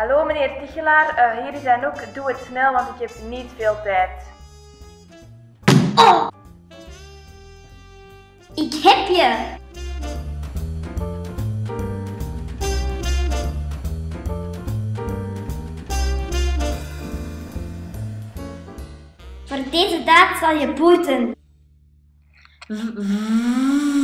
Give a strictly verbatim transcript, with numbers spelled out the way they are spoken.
Hallo meneer Tichelaar, uh, hier is Anouk. Doe het snel, want ik heb niet veel tijd. Oh! Ik heb je! Voor deze daad zal je boeten.